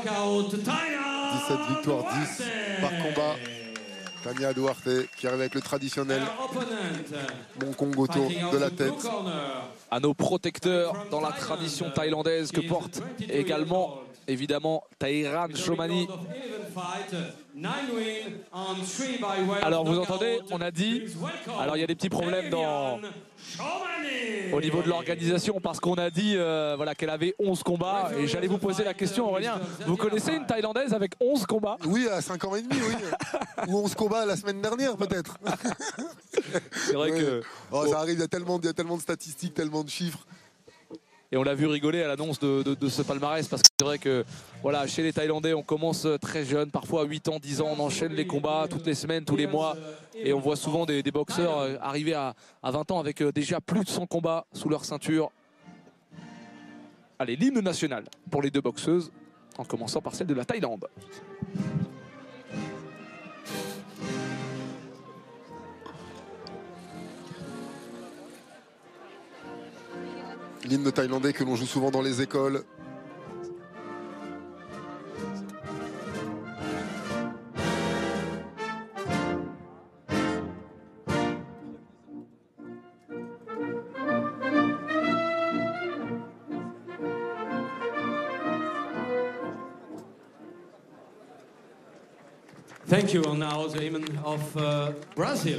17 victoires, 10 par combat. Tania Duarte qui arrive avec le traditionnel Mon Kong autour de la tête. À nos protecteurs dans la tradition thaïlandaise que porte également évidemment Thairan Chomani. Alors vous entendez, on a dit, alors il y a des petits problèmes au niveau de l'organisation parce qu'on a dit voilà, qu'elle avait 11 combats et j'allais vous poser la question, Aurélien, vous connaissez une Thaïlandaise avec 11 combats? Oui, à 5 ans et demi, oui. Ou 11 combats la semaine dernière peut-être. C'est vrai que... Oh, ça arrive, il y a tellement de statistiques, tellement de chiffres. Et on l'a vu rigoler à l'annonce de ce palmarès parce que c'est vrai que voilà, chez les Thaïlandais, on commence très jeune, parfois à 8 ans, 10 ans, on enchaîne les combats toutes les semaines, tous les mois. Et on voit souvent des boxeurs arriver à 20 ans avec déjà plus de 100 combats sous leur ceinture. Allez, l'hymne national pour les deux boxeuses, en commençant par celle de la Thaïlande. L'hymne thaïlandais que l'on joue souvent dans les écoles. Thank you. And now the hymn of Brazil.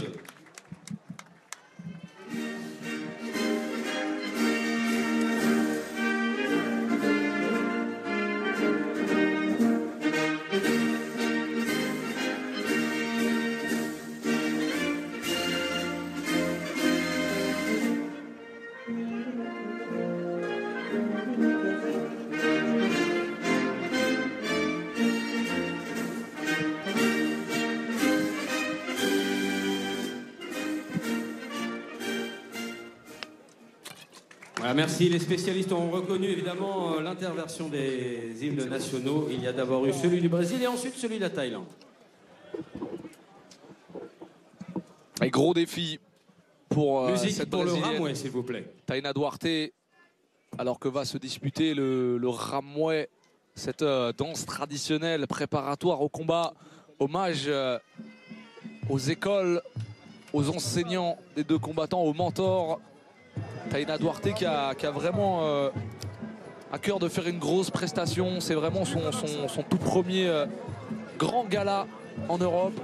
Voilà, merci. Les spécialistes ont reconnu évidemment l'interversion des hymnes nationaux. Il y a d'abord eu celui du Brésil et ensuite celui de la Thaïlande. Un gros défi pour musique cette pour le Brésilienne, Ramoué, s'il vous plaît. Taina Duarte, alors que va se disputer le Ramoué, cette danse traditionnelle préparatoire au combat. Hommage aux écoles, aux enseignants des deux combattants, aux mentors. Taina Duarte qui a vraiment à cœur de faire une grosse prestation. C'est vraiment son tout premier grand gala en Europe.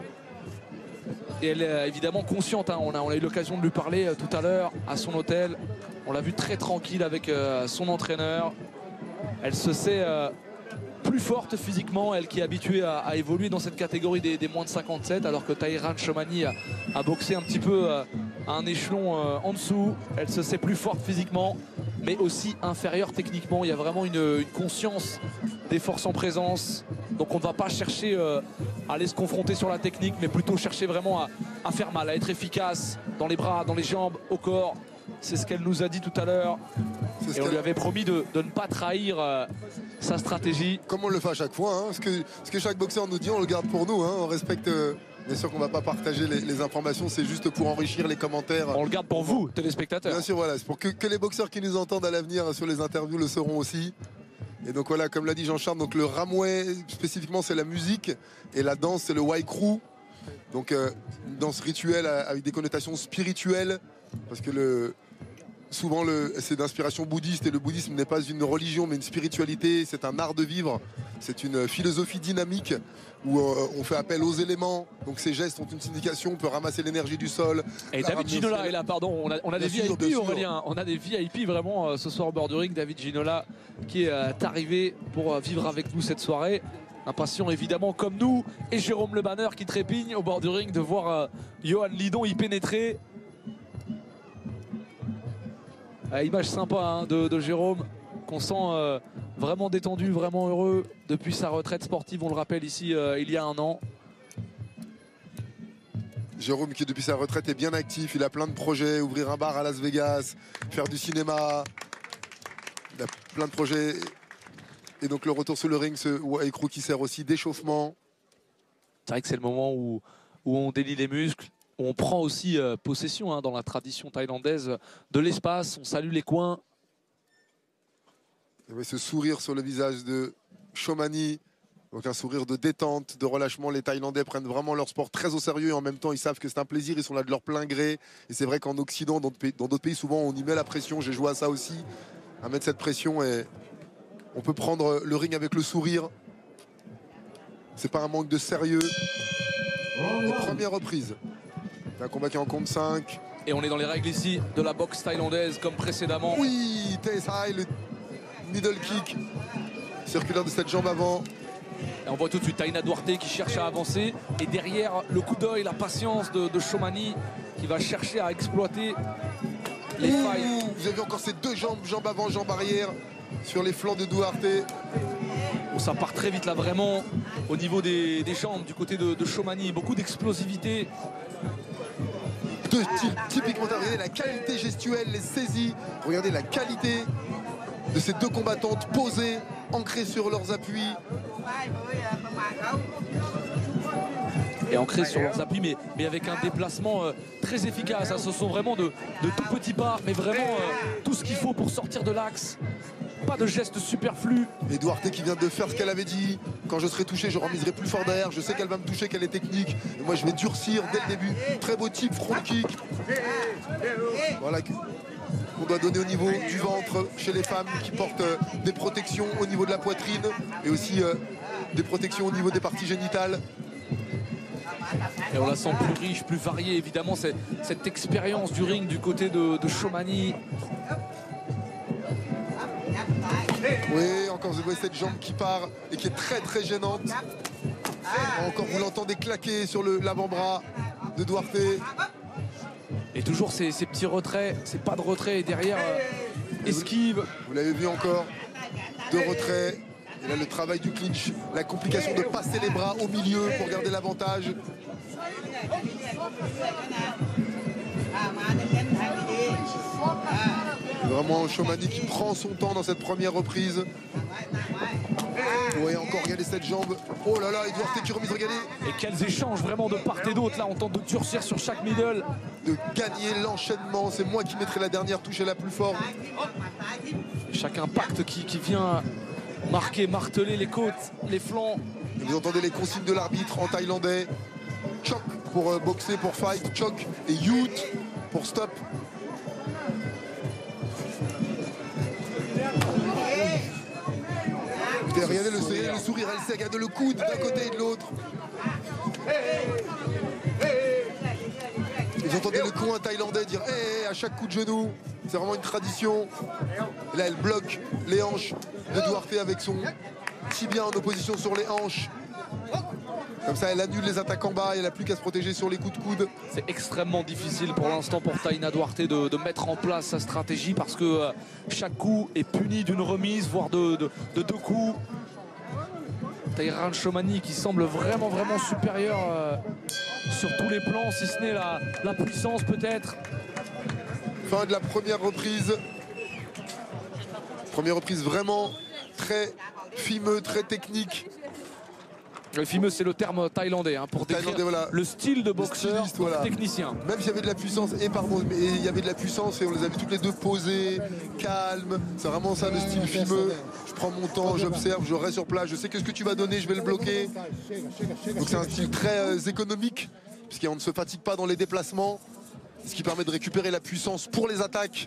Et elle est évidemment consciente, hein. On a eu l'occasion de lui parler tout à l'heure à son hôtel. On l'a vu très tranquille avec son entraîneur. Elle se sait plus forte physiquement, elle qui est habituée à évoluer dans cette catégorie des moins de 57, alors que Thairan Chomani a boxé un petit peu à un échelon en dessous. Elle se sait plus forte physiquement, mais aussi inférieure techniquement. Il y a vraiment une conscience des forces en présence. Donc on ne va pas chercher à aller se confronter sur la technique, mais plutôt chercher vraiment à faire mal, à être efficace dans les bras, dans les jambes, au corps. C'est ce qu'elle nous a dit tout à l'heure. Et on lui avait promis de ne pas trahir sa stratégie. Comme on le fait à chaque fois, hein. Ce que chaque boxeur nous dit, on le garde pour nous, hein. On respecte. Bien sûr qu'on ne va pas partager les informations, c'est juste pour enrichir les commentaires. On le garde pour vous, téléspectateurs. Bien sûr, voilà. C'est pour que les boxeurs qui nous entendent à l'avenir sur les interviews le sauront aussi. Et donc voilà, comme l'a dit Jean-Charles, donc le Ramoué, spécifiquement, c'est la musique. Et la danse, c'est le Waikru. Donc une danse rituelle avec des connotations spirituelles. Parce que souvent c'est d'inspiration bouddhiste et le bouddhisme n'est pas une religion mais une spiritualité, c'est un art de vivre, c'est une philosophie dynamique où on fait appel aux éléments, donc ces gestes ont une signification, on peut ramasser l'énergie du sol. Et David Ginola est là, pardon, on a des VIP Aurélien, on a des VIP vraiment ce soir au bord du ring. David Ginola qui est arrivé pour vivre avec nous cette soirée. Impatient évidemment comme nous, et Jérôme Le Banner qui trépigne au bord du ring de voir Johan Lidon y pénétrer. Image sympa hein, de Jérôme, qu'on sent vraiment détendu, vraiment heureux depuis sa retraite sportive, on le rappelle ici il y a un an. Jérôme qui depuis sa retraite est bien actif, il a plein de projets, ouvrir un bar à Las Vegas, faire du cinéma, il a plein de projets. Et donc le retour sur le ring, ce Waikru qui sert aussi d'échauffement. C'est vrai que c'est le moment où on délie les muscles. On prend aussi possession hein, dans la tradition thaïlandaise de l'espace, on salue les coins. Et ce sourire sur le visage de Chomani Donc un sourire de détente, de relâchement. Les Thaïlandais prennent vraiment leur sport très au sérieux et en même temps ils savent que c'est un plaisir, ils sont là de leur plein gré. Et c'est vrai qu'en Occident, dans d'autres pays, souvent on y met la pression. J'ai joué à ça aussi, à mettre cette pression, et on peut prendre le ring avec le sourire. C'est pas un manque de sérieux. Et première reprise. Un combat qui est en compte 5. Et on est dans les règles ici de la boxe thaïlandaise comme précédemment. Oui, TSI, le middle kick. Circulaire de cette jambe avant. Et on voit tout de suite Taina Duarte qui cherche à avancer. Et derrière, le coup d'œil, la patience de Shomani qui va chercher à exploiter les failles. Vous avez encore ces deux jambes, jambe avant, jambe arrière, sur les flancs de Duarte. Bon, ça part très vite là, vraiment, au niveau des jambes, du côté de Shomani. Beaucoup d'explosivité. Deux styles typiquement, regardez la qualité gestuelle, les saisies. Regardez la qualité de ces deux combattantes posées, ancrées sur leurs appuis. Et ancrées sur leurs appuis, mais avec un déplacement très efficace. Ce sont vraiment de tout petits pas, mais vraiment tout ce qu'il faut pour sortir de l'axe. Pas de gestes superflus. Et Duarte qui vient de faire ce qu'elle avait dit. Quand je serai touché, je remiserai plus fort derrière. Je sais qu'elle va me toucher, qu'elle est technique. Et moi, je vais durcir dès le début. Très beau type, front kick. Voilà qu'on doit donner au niveau du ventre chez les femmes qui portent des protections au niveau de la poitrine et aussi des protections au niveau des parties génitales. Et on la sent plus riche, plus variée, évidemment, cette expérience du ring du côté de Shomani. Oui, encore vous voyez cette jambe qui part et qui est très très gênante. Encore vous l'entendez claquer sur l'avant-bras de Duarte. Et toujours ces petits retraits, c'est pas de retrait et derrière esquive. Vous l'avez vu encore, deux retraits. Et là le travail du clinch, la complication de passer les bras au milieu pour garder l'avantage. Vraiment Shomani qui prend son temps dans cette première reprise. Oui, encore, regardez cette jambe. Oh là là, et Duarte qui remise, regardez. Et quels échanges vraiment de part et d'autre. Là, on tente de durcir sur chaque middle. De gagner l'enchaînement. C'est moi qui mettrai la dernière touche et la plus forte. Chaque impact qui vient marquer, marteler les côtes, les flancs. Et vous entendez les consignes de l'arbitre en thaïlandais. Chok pour boxer, pour fight. Chok et Yout pour stop. Et regardez le sourire, elle sait, regardez le coude d'un côté et de l'autre. Vous entendez le coin thaïlandais dire hey, à chaque coup de genou. C'est vraiment une tradition. Et là, elle bloque les hanches de Duarte avec son tibia en opposition sur les hanches. Comme ça, elle annule les attaques en bas et elle n'a plus qu'à se protéger sur les coups de coude. C'est extrêmement difficile pour l'instant pour Taina Duarte de mettre en place sa stratégie parce que chaque coup est puni d'une remise, voire de deux coups. Taïran Shomani qui semble vraiment supérieur sur tous les plans, si ce n'est la puissance peut-être. Fin de la première reprise. Première reprise vraiment très fimeux, très technique. Le fimeux, c'est le terme thaïlandais pour décrire voilà. le style de boxeur, voilà. Technicien. Même s'il y avait de la puissance, et il y avait de la puissance et on les a vus toutes les deux posées, calmes. C'est vraiment ça le style fimeux. Je prends mon temps, j'observe, je reste sur place, je sais que ce que tu vas donner, je vais le bloquer. Donc c'est un style très économique, puisqu'on ne se fatigue pas dans les déplacements, ce qui permet de récupérer la puissance pour les attaques.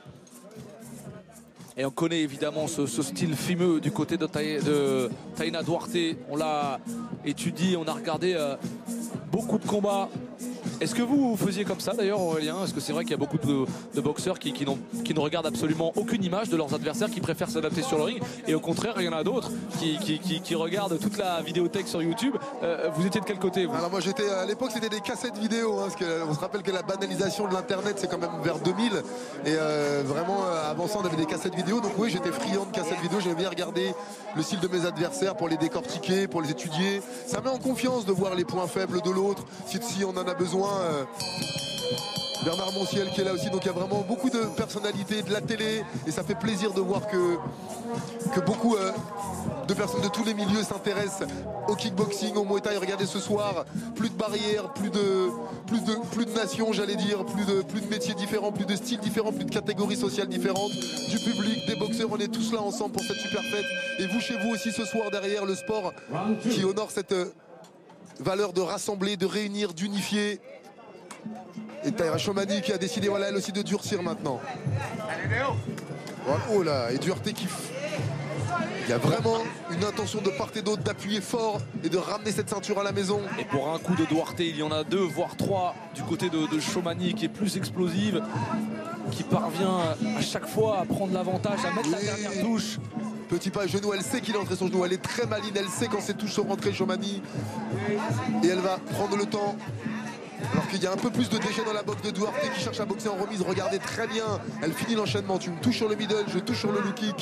Et on connaît évidemment ce style fimeux du côté de Taina Duarte. On l'a étudié, on a regardé beaucoup de combats. Est-ce que vous faisiez comme ça d'ailleurs, Aurélien? Est-ce que c'est vrai qu'il y a beaucoup de boxeurs qui ne regardent absolument aucune image de leurs adversaires, qui préfèrent s'adapter sur le ring, et au contraire il y en a d'autres qui regardent toute la vidéothèque sur YouTube. Vous étiez de quel côté vous? Alors moi j'étais, à l'époque c'était des cassettes vidéo, parce qu'on se rappelle que la banalisation de l'internet c'est quand même vers 2000, et vraiment avant ça on avait des cassettes vidéo, donc oui j'étais friand de cassettes vidéo, j'aimais bien regarder le style de mes adversaires pour les décortiquer, pour les étudier. Ça met en confiance de voir les points faibles de l'autre, si on en a besoin. Bernard Monciel qui est là aussi. Donc il y a vraiment beaucoup de personnalités de la télé et ça fait plaisir de voir que beaucoup de personnes de tous les milieux s'intéressent au kickboxing, au Muay Thai. Regardez ce soir, plus de barrières, plus de nations, j'allais dire, plus de métiers différents, plus de styles différents, plus de catégories sociales différentes, du public, des boxeurs. On est tous là ensemble pour cette super fête. Et vous chez vous aussi ce soir derrière, le sport qui honore cette valeur de rassembler, de réunir, d'unifier. Et Taïra Chomani qui a décidé, voilà, elle aussi de durcir maintenant. Voilà, oh là, et Duarte qui... Il y a vraiment une intention de part et d'autre d'appuyer fort et de ramener cette ceinture à la maison. Et pour un coup de Duarte, il y en a 2, voire 3 du côté de Chomani qui est plus explosive, qui parvient à chaque fois à prendre l'avantage, à mettre la dernière touche. Petit pas à genou, elle sait qu'il est entré son genou, elle est très maline, elle sait quand ses touches sont rentrées, Chomani. Et elle va prendre le temps. Alors qu'il y a un peu plus de déchets dans la boxe de Duarte qui cherche à boxer en remise. Regardez très bien, elle finit l'enchaînement. Tu me touches sur le middle, je touche sur le low kick.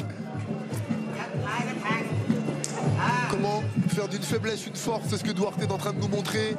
Comment faire d'une faiblesse une force, c'est ce que Duarte est en train de nous montrer.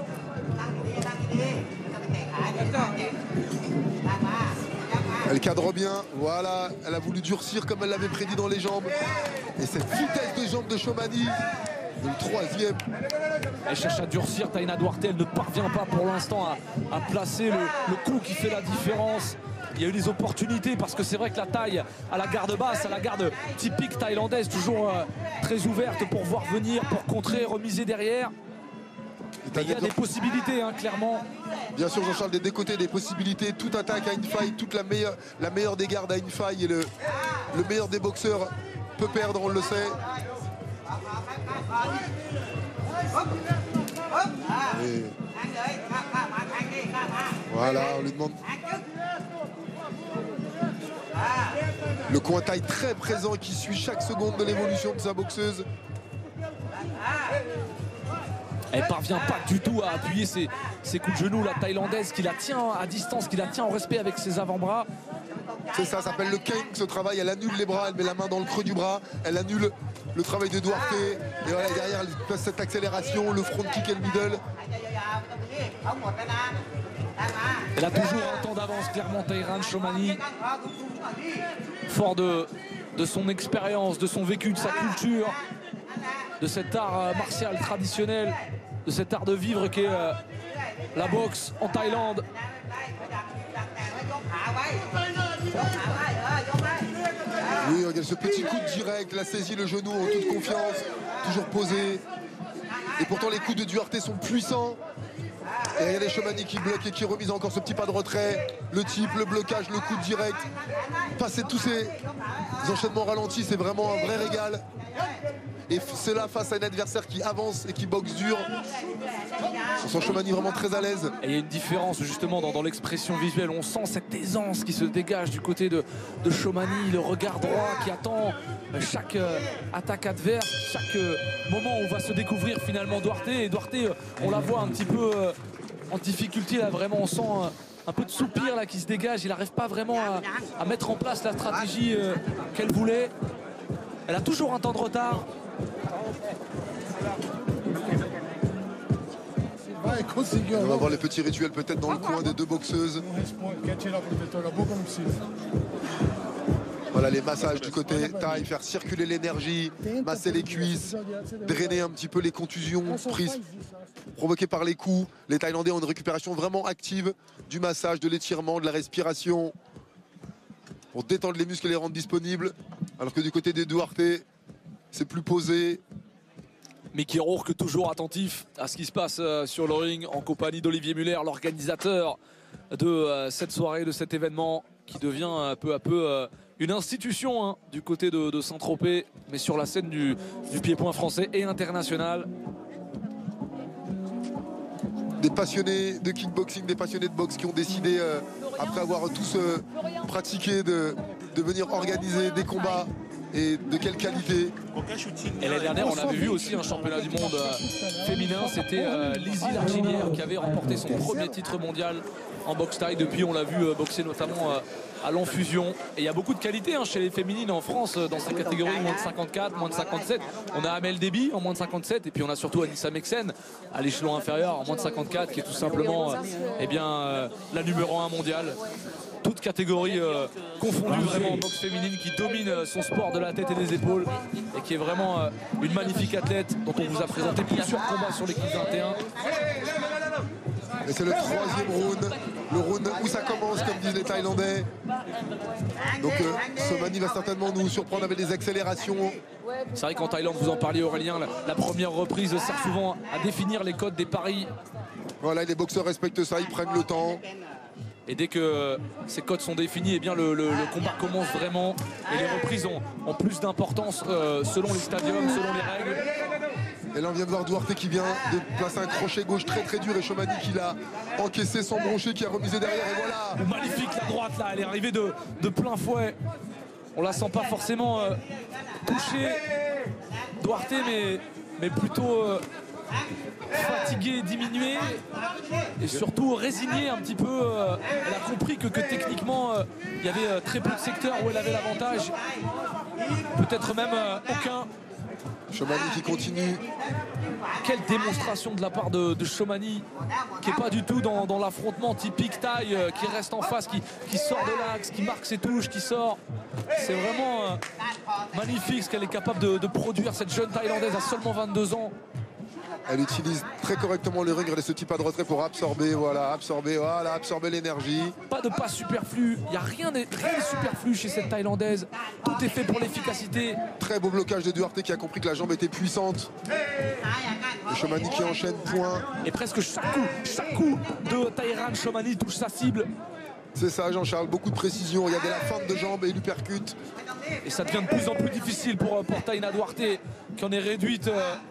Elle cadre bien, voilà, elle a voulu durcir comme elle l'avait prédit dans les jambes. Et cette vitesse de jambes de Chomani, le troisième. Elle cherche à durcir, Taina Duarte, elle ne parvient pas pour l'instant à placer le coup qui fait la différence. Il y a eu des opportunités parce que c'est vrai que la taille à la garde basse, à la garde typique thaïlandaise, toujours très ouverte pour voir venir, pour contrer, remiser derrière. Il y a des possibilités, hein, clairement. Bien sûr, Jean-Charles, des deux côtés, des possibilités. Toute attaque a une faille, toute la meilleure des gardes a une faille. Et le meilleur des boxeurs peut perdre, on le sait. Et... Voilà, on lui demande... Le coin taille très présent qui suit chaque seconde de l'évolution de sa boxeuse. Elle parvient pas du tout à appuyer ses coups de genoux, la thaïlandaise qui la tient à distance, qui la tient en respect avec ses avant-bras. C'est ça, ça s'appelle le Keng, ce travail. Elle annule les bras, elle met la main dans le creux du bras, elle annule le travail de Duarte. Et voilà, derrière, elle passe cette accélération, le front kick et le middle. Elle a toujours un temps d'avance, clairement, Taïra Chomani. Fort de son expérience, de son vécu, de sa culture, de cet art martial traditionnel, de cet art de vivre qui est la boxe en Thaïlande. Oui, regarde ce petit coup de direct, la saisie, le genou en toute confiance, toujours posé. Et pourtant les coups de Duarte sont puissants. Et regardez Chomani qui bloque et qui remise encore ce petit pas de retrait. Le type, le blocage, le coup de direct. Passer tous ces enchaînements ralentis, c'est vraiment un vrai régal. Et cela face à un adversaire qui avance et qui boxe dur. On sent Chomani vraiment très à l'aise. Et il y a une différence justement dans l'expression visuelle. On sent cette aisance qui se dégage du côté de Chomani. Le regard droit qui attend chaque attaque adverse, chaque moment où va se découvrir finalement Duarte. Et Duarte, on la voit un petit peu en difficulté là, vraiment. On sent un peu de soupir là qui se dégage. Il n'arrive pas vraiment à mettre en place la stratégie qu'elle voulait. Elle a toujours un temps de retard. On va voir les petits rituels peut-être dans le coin des deux boxeuses. Voilà les massages du côté taille, faire circuler l'énergie, masser les cuisses, drainer un petit peu les contusions prises, provoquées par les coups. Les Thaïlandais ont une récupération vraiment active du massage, de l'étirement, de la respiration pour détendre les muscles et les rendre disponibles. Alors que du côté des Duarte, c'est plus posé. Mickey Rourke toujours attentif à ce qui se passe sur le ring en compagnie d'Olivier Muller, l'organisateur de cette soirée, de cet événement qui devient peu à peu une institution hein, du côté de Saint-Tropez, mais sur la scène du pied-point français et international. Des passionnés de kickboxing, des passionnés de boxe qui ont décidé, après avoir tous pratiqué, de venir organiser des combats et de quelle qualité. Et l'année dernière, on avait vu aussi un championnat du monde féminin. C'était Lizzie Larginière qui avait remporté son premier titre mondial en boxe taille. Depuis, on l'a vu boxer notamment à l'enfusion. Et il y a beaucoup de qualité chez les féminines en France dans cette catégorie moins de 54, moins de 57. On a Amel Déby en moins de 57 et puis on a surtout Anissa Meksen à l'échelon inférieur en moins de 54 qui est tout simplement la numéro 1 mondiale. Toute catégorie confondue vraiment en boxe féminine, qui domine son sport de la tête et des épaules et qui est vraiment une magnifique athlète dont on vous a présenté plusieurs combats sur l'équipe 21. Et c'est le troisième round, le round où ça commence, comme disent les Thaïlandais. Donc Somani va certainement nous surprendre avec des accélérations. C'est vrai qu'en Thaïlande, vous en parliez Aurélien, la première reprise sert souvent à définir les codes des paris. Voilà, les boxeurs respectent ça, ils prennent le temps. Et dès que ces codes sont définis, eh bien le combat commence vraiment. Et les reprises ont plus d'importance selon les stadiums, selon les règles. Et là on vient de voir Duarte qui vient de placer un crochet gauche très dur et Chomani qui l'a encaissé sans broncher, qui a remisé derrière et voilà. Magnifique la droite là, elle est arrivée de plein fouet. On la sent pas forcément touchée, Duarte, mais plutôt fatiguée, diminuée et surtout résignée un petit peu. Elle a compris que techniquement il y avait très peu de secteurs où elle avait l'avantage, peut-être même aucun. Chomani qui continue. Quelle démonstration de la part de Chomani, qui n'est pas du tout dans l'affrontement typique taille, qui reste en face, qui sort de l'axe, qui marque ses touches, qui sort. C'est vraiment magnifique ce qu'elle est capable de produire, cette jeune Thaïlandaise à seulement 22 ans. Elle utilise très correctement le ring, regardez ce petit pas de retrait pour absorber, absorber l'énergie. Pas de pas superflu, il n'y a rien de superflu chez cette Thaïlandaise. Tout est fait pour l'efficacité. Très beau blocage de Duarte qui a compris que la jambe était puissante. Et Chomani qui enchaîne point. Et presque chaque coup de Thaïran, Chomani touche sa cible. C'est ça Jean-Charles, beaucoup de précision. Regardez la feinte de jambe et il lui percute. Et ça devient de plus en plus difficile pour Taina Duarte, qui en est réduite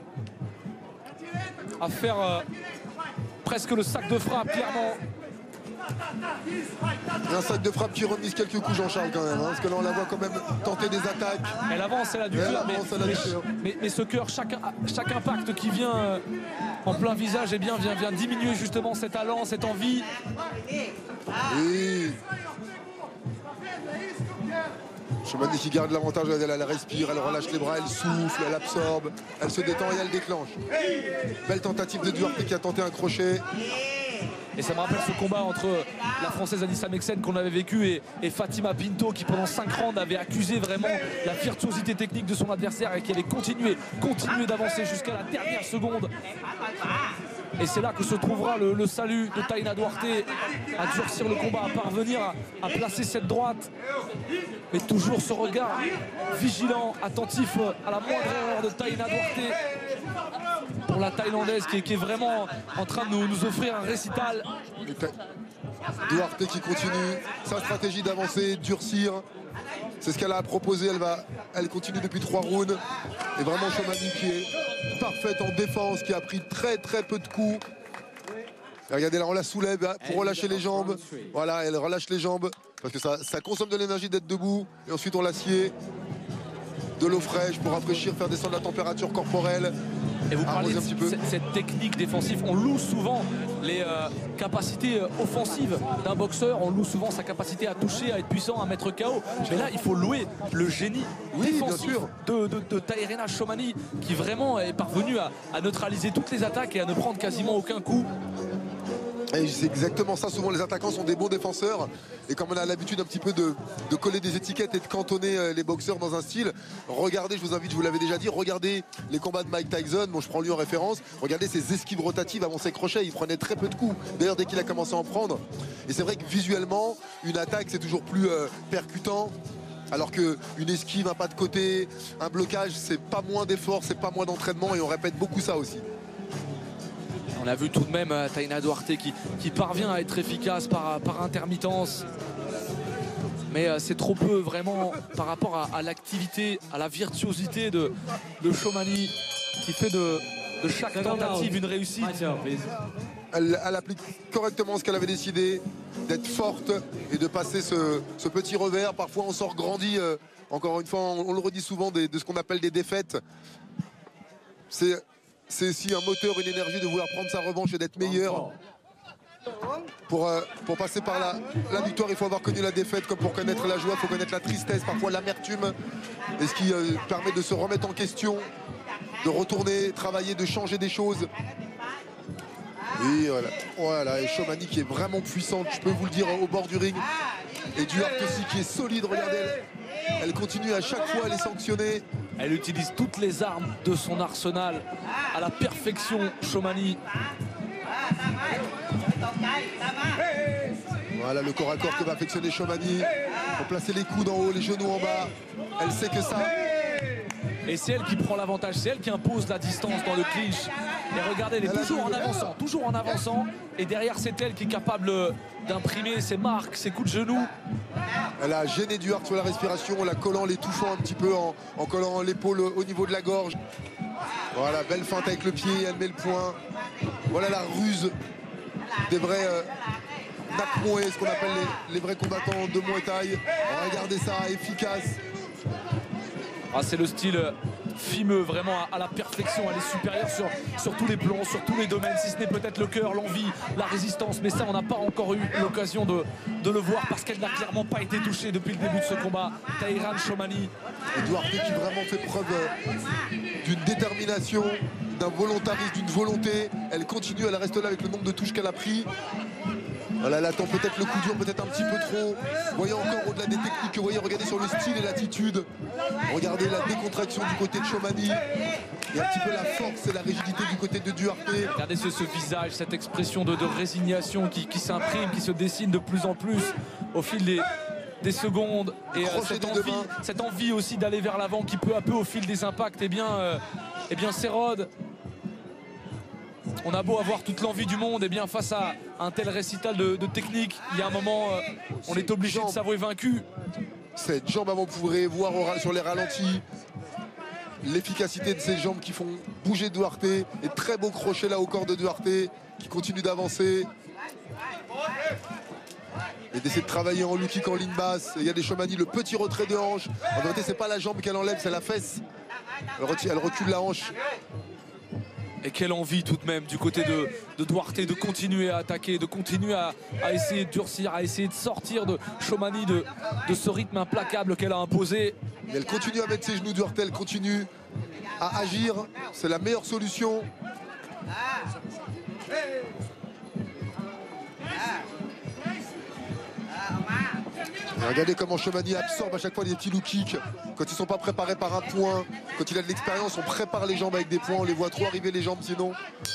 à faire presque le sac de frappe, clairement. Un sac de frappe qui remise quelques coups Jean-Charles quand même, parce que là on la voit quand même tenter des attaques. Elle avance, elle a du cœur, mais ce cœur, chaque impact qui vient en plein visage, eh bien, vient diminuer justement cet allant, cette envie. Oui. Chomani qui garde l'avantage, elle respire, elle relâche les bras, elle souffle, elle absorbe, elle se détend et elle déclenche. Belle tentative de Duarte qui a tenté un crochet. Et ça me rappelle ce combat entre la Française Anissa Meksen qu'on avait vécu et Fatima Pinto qui pendant 5 rounds avait accusé vraiment la virtuosité technique de son adversaire et qui avait continué d'avancer jusqu'à la dernière seconde. Et c'est là que se trouvera le salut de Taina Duarte, à durcir le combat, à parvenir à placer cette droite. Mais toujours ce regard vigilant, attentif à la moindre erreur de Taina Duarte. Pour la Thaïlandaise qui est vraiment en train de nous offrir un récital. Duarte qui continue sa stratégie d'avancer, durcir. C'est ce qu'elle a proposé, elle continue depuis 3 rounds. Et vraiment Chomani qui est parfaite en défense, qui a pris très peu de coups. Et regardez là, on la soulève pour relâcher les jambes. Voilà, elle relâche les jambes parce que ça consomme de l'énergie d'être debout. Et ensuite on l'assied. De l'eau fraîche pour rafraîchir, faire descendre la température corporelle. Et vous parlez de cette technique défensive. On loue souvent les capacités offensives d'un boxeur. On loue souvent sa capacité à toucher, à être puissant, à mettre KO. Mais là, il faut louer le génie défensif de Tairena Chomani, qui vraiment est parvenu à neutraliser toutes les attaques et à ne prendre quasiment aucun coup. Et c'est exactement ça, souvent les attaquants sont des bons défenseurs et comme on a l'habitude un petit peu de coller des étiquettes et de cantonner les boxeurs dans un style, regardez, je vous invite, je vous l'avais déjà dit, regardez les combats de Mike Tyson, bon je prends lui en référence, regardez ses esquives rotatives avant ses crochets, il prenait très peu de coups, d'ailleurs dès qu'il a commencé à en prendre, et c'est vrai que visuellement une attaque c'est toujours plus percutant. Alors qu'une esquive, un pas de côté, un blocage, c'est pas moins d'effort, c'est pas moins d'entraînement et on répète beaucoup ça aussi. On a vu tout de même Taina Duarte qui parvient à être efficace par intermittence. Mais c'est trop peu vraiment par rapport à l'activité, à la virtuosité de Chomani qui fait de chaque tentative une réussite. Elle applique correctement ce qu'elle avait décidé, d'être forte et de passer ce petit revers. Parfois on sort grandi encore une fois, on le redit souvent, de ce qu'on appelle des défaites. C'est aussi un moteur, une énergie de vouloir prendre sa revanche et d'être meilleur. Pour passer par la victoire, il faut avoir connu la défaite. Comme pour connaître la joie, il faut connaître la tristesse, parfois l'amertume. Et ce qui permet de se remettre en question, de retourner, travailler, de changer des choses. Et voilà, et Chomany qui est vraiment puissante, je peux vous le dire, au bord du ring. Et Duarte aussi qui est solide, regardez, elle continue à chaque fois à les sanctionner. Elle utilise toutes les armes de son arsenal à la perfection, Chomany. Voilà le corps à corps que va affectionner Chomany. Pour placer les coudes en haut, les genoux en bas. Elle sait que ça... Et c'est elle qui prend l'avantage, c'est elle qui impose la distance dans le clinch. Et regardez, elle est toujours en avançant. Et derrière, c'est elle qui est capable d'imprimer ses marques, ses coups de genoux. Elle a gêné Duarte sur la respiration en la collant, l'étouffant un petit peu, en collant l'épaule au niveau de la gorge. Voilà, belle feinte avec le pied, elle met le poing. Voilà la ruse des vrais Nak Muay, ce qu'on appelle les vrais combattants de Muay Thai. Regardez ça, efficace. Ah, c'est le style fimeux, vraiment à la perfection. Elle est supérieure sur tous les plans, sur tous les domaines, si ce n'est peut-être le cœur, l'envie, la résistance. Mais ça, on n'a pas encore eu l'occasion de le voir parce qu'elle n'a clairement pas été touchée depuis le début de ce combat. Taïran Chomany. Duarte qui vraiment fait preuve d'une détermination, d'un volontarisme, d'une volonté. Elle continue, elle reste là avec le nombre de touches qu'elle a pris. Voilà, elle attend peut-être le coup dur, peut-être un petit peu trop. Vous voyez encore au-delà des techniques que vous voyez, regardez sur le style et l'attitude. Regardez la décontraction du côté de Chomany. Et un petit peu la force et la rigidité du côté de Duarte. Regardez ce visage, cette expression de résignation qui s'imprime, qui se dessine de plus en plus au fil des secondes. Et cette envie aussi d'aller vers l'avant qui peu à peu au fil des impacts eh bien s'érode. On a beau avoir toute l'envie du monde, et bien face à un tel récital de technique, il y a un moment, on est obligé de s'avouer vaincu. Cette jambe, avant, vous pourrez voir sur les ralentis l'efficacité de ces jambes qui font bouger Duarte. Et très beau crochet là au corps de Duarte qui continue d'avancer. Et d'essayer de travailler en low kick en ligne basse. Il y a des Chomany, le petit retrait de hanche. En vérité, c'est pas la jambe qu'elle enlève, c'est la fesse. Elle recule la hanche. Et quelle envie tout de même du côté de Duarte de continuer à attaquer, de continuer à essayer de durcir, à essayer de sortir de Chomany de ce rythme implacable qu'elle a imposé. Et elle continue à mettre ses genoux, Duarte, elle continue à agir. C'est la meilleure solution. Et regardez comment Chomany absorbe à chaque fois des petits low kicks. Quand ils ne sont pas préparés par un point, quand il a de l'expérience, on prépare les jambes avec des points, on les voit trop arriver les jambes sinon.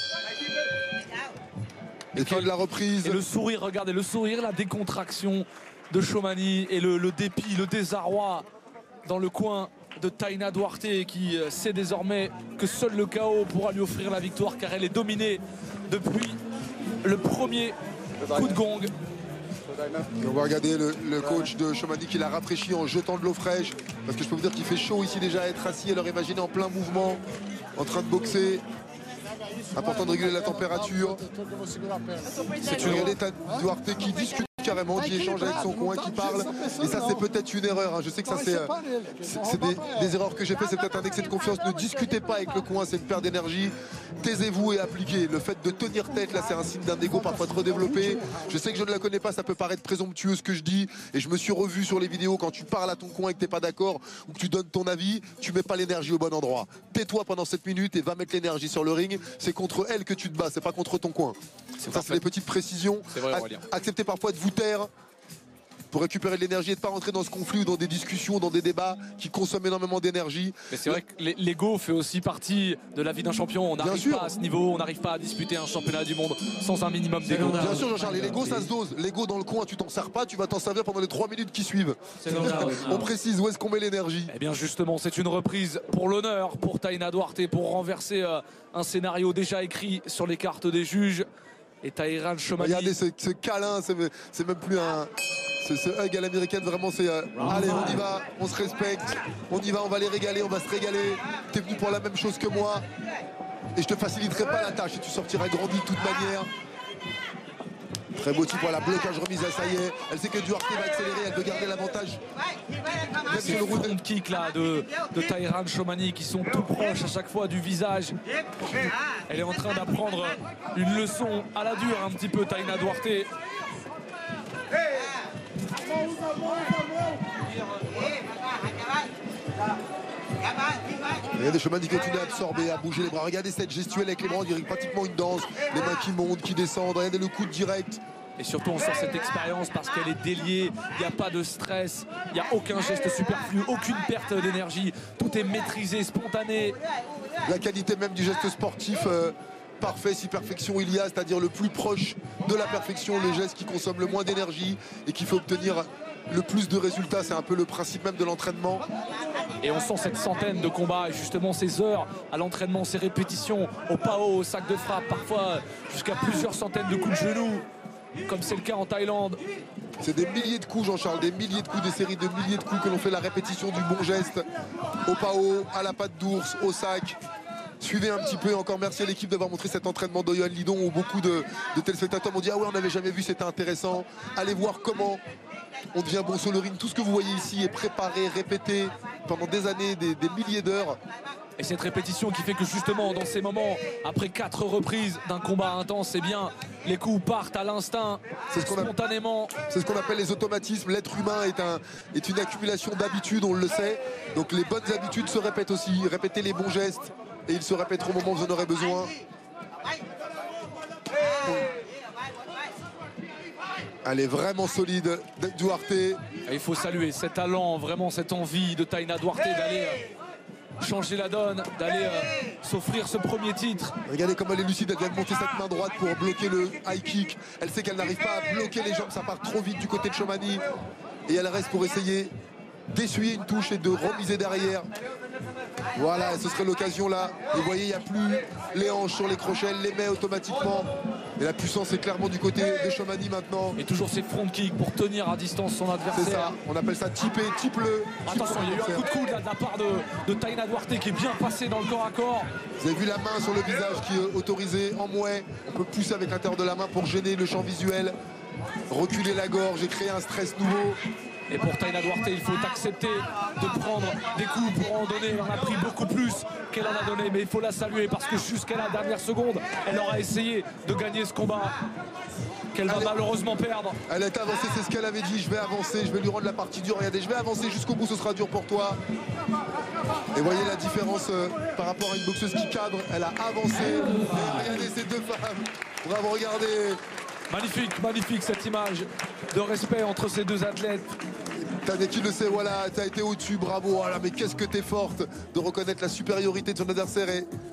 Et fin de la reprise. Et le sourire, regardez le sourire, la décontraction de Chomany et le dépit, le désarroi dans le coin de Taina Duarte qui sait désormais que seul le chaos pourra lui offrir la victoire car elle est dominée depuis le premier coup de gong. Et on va regarder le coach de Chomany qui l'a rafraîchi en jetant de l'eau fraîche. Parce que je peux vous dire qu'il fait chaud ici déjà à être assis. Alors imaginez en plein mouvement, en train de boxer. Important de réguler la température. C'est une regardez Duarte qui discute carrément, qui échange avec son coin, qui parle. Et ça, c'est peut-être une erreur. Hein. Je sais que ça, c'est des erreurs que j'ai fait. C'est peut-être un excès de confiance. Ne discutez pas avec le coin, c'est une perte d'énergie. Taisez-vous et appliquez. Le fait de tenir tête, là, c'est un signe d'un ego parfois trop développé. Je sais que je ne la connais pas, ça peut paraître présomptueux ce que je dis. Et je me suis revu sur les vidéos quand tu parles à ton coin et que tu n'es pas d'accord ou que tu donnes ton avis, tu mets pas l'énergie au bon endroit. Tais-toi pendant 7 minutes et va mettre l'énergie sur le ring. C'est contre elle que tu te bats, c'est pas contre ton coin. Ça, c'est des petites précisions. Acceptez parfois de vous taire pour récupérer de l'énergie et de ne pas rentrer dans ce conflit ou dans des discussions, dans des débats qui consomment énormément d'énergie. Mais c'est vrai que l'ego fait aussi partie de la vie d'un champion. On n'arrive pas à ce niveau, on n'arrive pas à disputer un championnat du monde sans un minimum d'ego. Bien sûr, Jean-Charles, l'ego ça se dose. L'ego dans le coin, tu t'en sers pas, tu vas t'en servir pendant les 3 minutes qui suivent. On précise où est-ce qu'on met l'énergie. Eh bien justement, c'est une reprise pour l'honneur pour Taina Duarte pour renverser un scénario déjà écrit sur les cartes des juges. Et Taïran Chomany. Regardez ce câlin, c'est même plus un... Ce hug à l'américaine, vraiment, c'est allez, on y va, on se respecte, on y va, on va les régaler, on va se régaler. T'es venu pour la même chose que moi et je te faciliterai pas la tâche et tu sortiras grandi de toute manière. Très beau type, voilà, blocage remise, ça y est. Elle sait que Duarte va accélérer, elle veut garder l'avantage. Ces front kick là de Taïran Shomani qui sont tout proches à chaque fois du visage. Elle est en train d'apprendre une leçon à la dure un petit peu, Taina Duarte. Regardez Shomani qui continue à absorber, à bouger les bras. Regardez cette gestuelle avec les bras, on dirait pratiquement une danse. Les mains qui montent, qui descendent. Regardez le coup de direct. Et surtout on sort cette expérience parce qu'elle est déliée, il n'y a pas de stress, il n'y a aucun geste superflu, aucune perte d'énergie, tout est maîtrisé, spontané. La qualité même du geste sportif parfait, si perfection il y a, c'est-à-dire le plus proche de la perfection, le geste qui consomme le moins d'énergie et qui fait obtenir le plus de résultats. C'est un peu le principe même de l'entraînement. Et on sent cette centaine de combats et justement ces heures à l'entraînement, ces répétitions au PAO, au sac de frappe, parfois jusqu'à plusieurs centaines de coups de genoux, comme c'est le cas en Thaïlande. C'est des milliers de coups, Jean-Charles, des milliers de coups, des séries de milliers de coups que l'on fait la répétition du bon geste au PAO, à la patte d'ours, au sac. Suivez un petit peu, encore merci à l'équipe d'avoir montré cet entraînement d'Oyohan Lidon où beaucoup de téléspectateurs m'ont dit ah ouais on n'avait jamais vu, c'était intéressant. Allez voir comment on devient bon sur le ring. Tout ce que vous voyez ici est préparé, répété pendant des années, des milliers d'heures. Et cette répétition qui fait que justement dans ces moments, après 4 reprises d'un combat intense, eh bien les coups partent à l'instinct, spontanément. C'est ce qu'on appelle les automatismes. L'être humain est une accumulation d'habitudes, on le sait. Donc les bonnes habitudes se répètent aussi. Répétez les bons gestes et ils se répéteront au moment où vous en aurez besoin. Elle est vraiment solide, Duarte. Il faut saluer cet talent, vraiment cette envie de Taina Duarte d'aller changer la donne, d'aller s'offrir ce premier titre. Regardez comme elle est lucide, elle vient de monter cette main droite pour bloquer le high kick. Elle sait qu'elle n'arrive pas à bloquer les jambes, ça part trop vite du côté de Shomani. Et elle reste pour essayer d'essuyer une touche et de remiser derrière. Voilà, ce serait l'occasion là. Et vous voyez, il n'y a plus les hanches sur les crochets, elle les met automatiquement. Et la puissance est clairement du côté de Shomani maintenant. Et toujours ses front kicks pour tenir à distance son adversaire. C'est ça, on appelle ça typer, type-le. Attention, il y a eu un coup de coude là, de la part de Taina Duarte qui est bien passé dans le corps à corps. Vous avez vu la main sur le visage qui est autorisée en mouet. On peut pousser avec l'intérieur de la main pour gêner le champ visuel. Reculer la gorge et créer un stress nouveau. Et pour Taina Duarte, il faut accepter de prendre des coups pour en donner. Elle en a pris beaucoup plus qu'elle en a donné. Mais il faut la saluer parce que jusqu'à la dernière seconde, elle aura essayé de gagner ce combat qu'elle va malheureusement perdre. Elle est avancée, c'est ce qu'elle avait dit. Je vais avancer, je vais lui rendre la partie dure. Regardez, je vais avancer jusqu'au bout, ce sera dur pour toi. Et voyez la différence par rapport à une boxeuse qui cadre. Elle a avancé. Et regardez ces deux femmes. Bravo, regardez. Magnifique, magnifique cette image de respect entre ces deux athlètes. Qui le sait, voilà, t'as été au-dessus, bravo. Voilà, mais qu'est-ce que t'es forte de reconnaître la supériorité de son adversaire.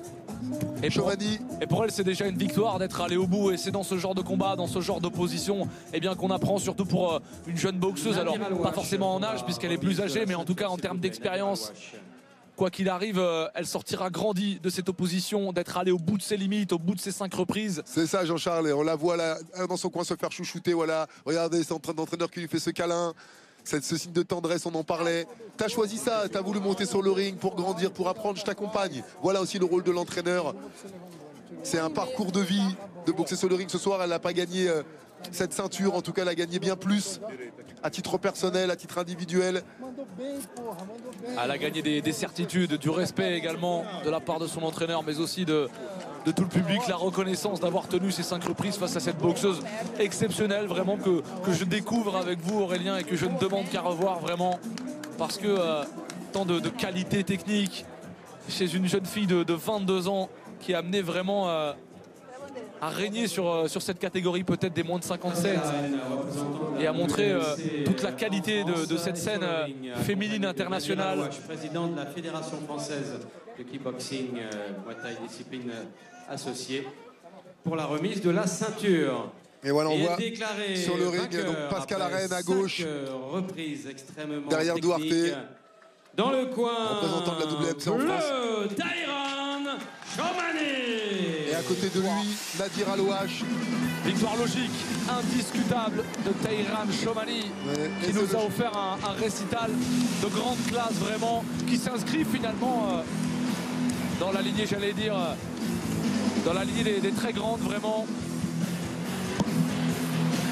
Et pour elle, c'est déjà une victoire d'être allé au bout. Et c'est dans ce genre de combat, dans ce genre d'opposition, eh bien qu'on apprend, surtout pour une jeune boxeuse. Alors, pas forcément en âge, puisqu'elle est plus âgée, mais en tout cas en termes d'expérience. Quoi qu'il arrive, elle sortira grandie de cette opposition, d'être allée au bout de ses limites, au bout de ses 5 reprises. C'est ça, Jean-Charles. On la voit là, dans son coin se faire chouchouter. Voilà. Regardez, c'est l'entraîneur qui lui fait ce câlin. Ce signe de tendresse, on en parlait. T'as choisi ça, t'as voulu monter sur le ring pour grandir, pour apprendre, je t'accompagne. Voilà aussi le rôle de l'entraîneur. C'est un parcours de vie de boxer sur le ring. Ce soir, elle n'a pas gagné cette ceinture. En tout cas, elle a gagné bien plus à titre personnel, à titre individuel. Elle a gagné des certitudes, du respect également de la part de son entraîneur, mais aussi de tout le public, la reconnaissance d'avoir tenu ces 5 reprises face à cette boxeuse exceptionnelle, vraiment que je découvre avec vous, Aurélien, et que je ne demande qu'à revoir vraiment, parce que tant de qualité technique chez une jeune fille de 22 ans qui a amené vraiment à régner sur cette catégorie peut-être des moins de 57 et à montrer toute la qualité de cette scène féminine internationale. Président de la Fédération française de kickboxing, Muay Thai discipline associée, pour la remise de la ceinture. Et voilà, on voit sur le ring donc Pascal Arène à gauche, derrière Duarte, dans le coin, représentant de la WMC en France, Taïran Shomani. Et à côté de lui, Nadir Alouache. Victoire logique, indiscutable de Taïran Shomani, qui nous a offert un récital de grande classe vraiment, qui s'inscrit finalement dans la lignée, j'allais dire, dans la lignée des très grandes vraiment.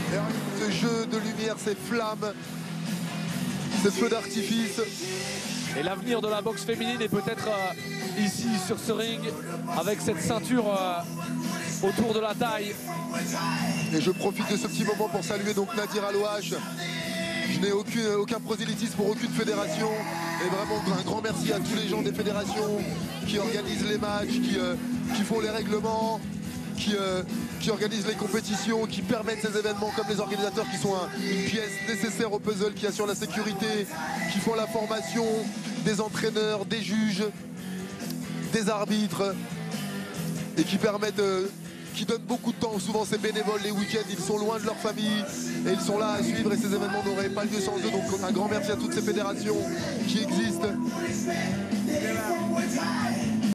Et ce jeu de lumière, ces flammes, ces feux d'artifice. Et l'avenir de la boxe féminine est peut-être ici sur ce ring avec cette ceinture autour de la taille. Et je profite de ce petit moment pour saluer donc Nadir Alouache. Je n'ai aucun prosélytisme pour aucune fédération. Et vraiment un grand merci à tous les gens des fédérations qui organisent les matchs, qui font les règlements, qui organisent les compétitions, qui permettent ces événements, comme les organisateurs qui sont une pièce nécessaire au puzzle, qui assurent la sécurité, qui font la formation des entraîneurs, des juges, des arbitres et qui permettent... qui donnent beaucoup de temps, souvent ces bénévoles les week-ends, ils sont loin de leur famille et ils sont là à suivre et ces événements n'auraient pas lieu sans eux. Donc un grand merci à toutes ces fédérations qui existent.